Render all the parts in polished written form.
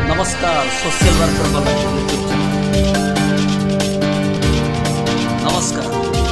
नमस्कार social worker Balangir YouTube channel नमस्कार।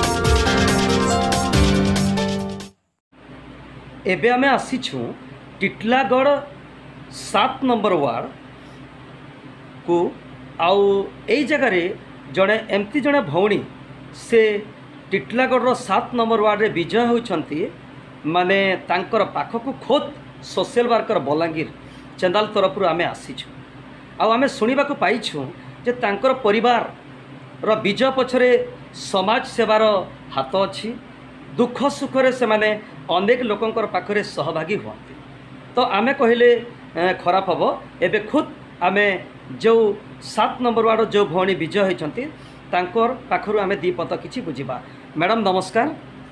एबे आमे आसीछु टिटलागढ़ 7 नंबर वार्ड को आउ एई जगह रे जड़े एमती जड़े भौणी से टिटलागढ़ 7 नंबर वार्ड रे विजय होइछंती माने तांकर पाखकु खोद सोशल वर्कर बलांगीर चैनल तरफ आमे आसीछु आउ आमे सुनिबाकु पाइछु जे तांकर परिवार रो विजय पछरे समाज सेवार हाथ अछि। दुख सुख रे से माने अनेक लोकंकर पाखरे सहभागी हुअन्ति तो आमे कहले खराब हबो। एबे खुद आमे जो 7 नंबर वार्ड जो भौणी विजय होइछंती तांकर पाखरु आमे दी पत किछि बुझिबा। मैडम नमस्कार।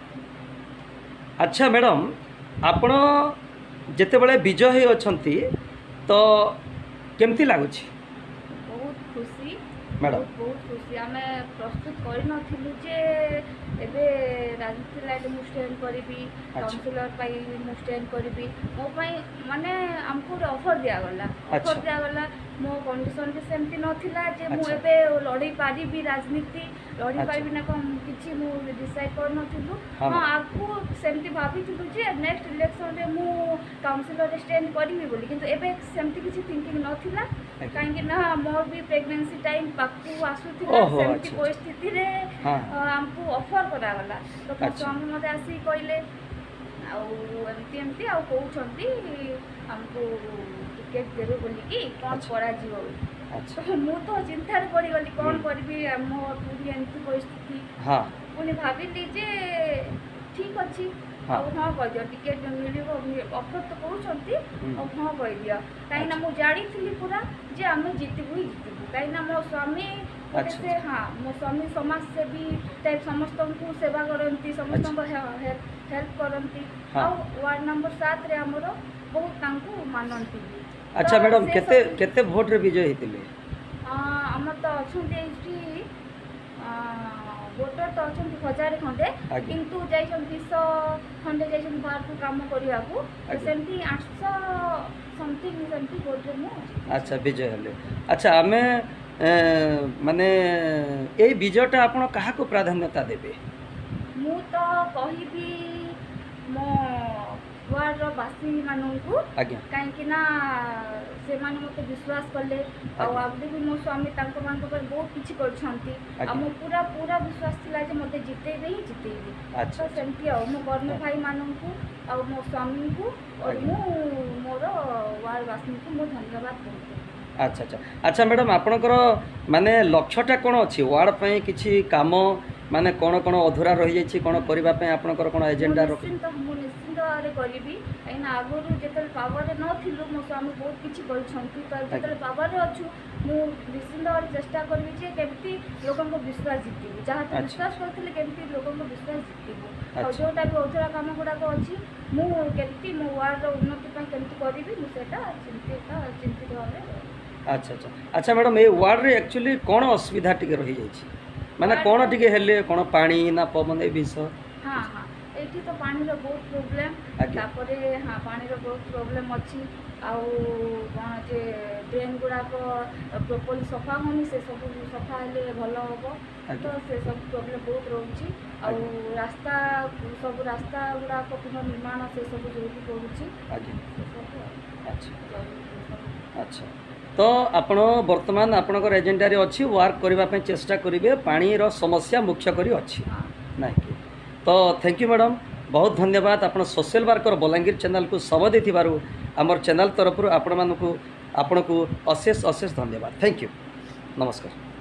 अच्छा मैडम आपण जेते बळे विजय होई अछंती तो केमती लागुछि? बहुत खुशी मैडम बहुत खुशी आमे प्रस्तुत करि नथिलु जे एबे राजनीति लाइट मु स्टैंड करिबी काउंसिलर पाई मु स्टैंड करिबी मो पाई माने हमको ऑफर दिया गला मो कंडीशन भी सेमती नथिला जे मु एबे लड़ी पारिबी राजनीति लड़ी पारिबी ना कम किछि मु डिसाइड कर नथिलु। हां आपको सेमती भाबिथिलु जे नेक्स्ट इलेक्शन रे मु काउंसिलर रे स्टैंड करिबी बोली किंतु एबे सेमती किछि थिंकिंग नथिला काहेकि ना मोर भी प्रेगनेंसी टाइम पाकू आसुथिला सेमती परिस्थिति रे हमको ऑफर करा गला तो स्वामी मते आसी कहले एमती आउ कहउछंती हमको टिकेट देबे बोली कि कोन करा जीवो। अच्छा मु तो चिंता रे पड़ी गली कोन करबी मो पूरी एमती परिस्थिति हां पुनी भाबिली जे ठीक अछि हाँ कह दियो टिकेट मिलिबो ऑफर तो कहउछंती हां कह दियो काई ना मु जाडी थिली पूरा जे आमे जीतबु काई ना मो स्वामी से हाँ मो स्वामी समाज सेवी टाइप समस्त को सेवा करती समस्त हेल्प करती वार्ड नंबर 7 रे हमरो बहुत तांको मानंती। अच्छा मैडम केते केते वोट रे विजय हेतिले? हम तो अछंती एठी वोटर तो अछंती 1000 खंडे किंतु जाइछन 200 खंडे जाइछन बाहर को काम करिया को सेंती 800 समथिंग सेंती वोट रे मु। अच्छा विजय हले। अच्छा हमें माने ए विजयटा आपण कहा को प्राधान्यता देबे? मु तो कहिबी मो वार्ड रो बासी माननकु काहे कि ना से मान मते विश्वास करले आ आबे भी मो स्वामी तांको मान पर बहुत किछि करछंती आ मो पूरा पूरा विश्वास थिला जे मते जितेबे ही जितेबे। अच्छा सेंती आ मो कर्म भाई माननकु आ मो स्वामी को और मो मोर वार्ड बासी को मो धन्यवाद करते। अच्छा अच्छा अच्छा मैडम आपणकर माने लक्ष्यटा कौन अच्छी वार्ड पे किसी काम माने कौन कौन अधूरा रही जाइए कौन करने आपणकर कौन एजेंडा रखी? निश्चिंत भाव करी कहीं आगुरी जो पावर नथिलु मो स्वामी बहुत किसी कर जो पावर अच्छु मु निश्चिंत भाव चेष्टा करी केमती लोक विश्वास जितबू जहाँ विश्वास करते केमती लोक विश्वास जितबू जोटा भी अधूरा कम गुड़ाक अच्छी मुझे मो वार्ड उन्नति केमती करी मुझा चिंतित भाव। अच्छा अच्छा अच्छा मैडम ये वार्ड रे एक्चुअली कौन असुविधा टिके रही जाइए माने कौन टिके हेले कौन पानी ना पवन ए विषय? हाँ हाँ एठी तो पानी रो बहुत प्रॉब्लम तापरे हाँ पानी रो बहुत प्रॉब्लम अछि आउ कोन जे ड्रेन गुडा को प्रॉपर्ली सफा होनी से सब सफा हेले भलो होबो तो से सब प्रॉब्लम बहुत रहउछि आउ रास्ता सब रास्ता गुडा को पुनर्निर्माण से सब जरूरी पड़ुछि। अच्छा अच्छा तो आपण वर्तमान आपणकर एजेंडा रे अच्छी वर्क करने चेष्टा करेंगे पानी रो समस्या मुख्य करी अच्छी ना कि तो थैंक यू मैडम बहुत धन्यवाद आपण सोशल वर्कर बलांगीर चैनल को समय देथिबारु हमर चैनल तरफ आपण को अशेष अशेष धन्यवाद। थैंक यू नमस्कार।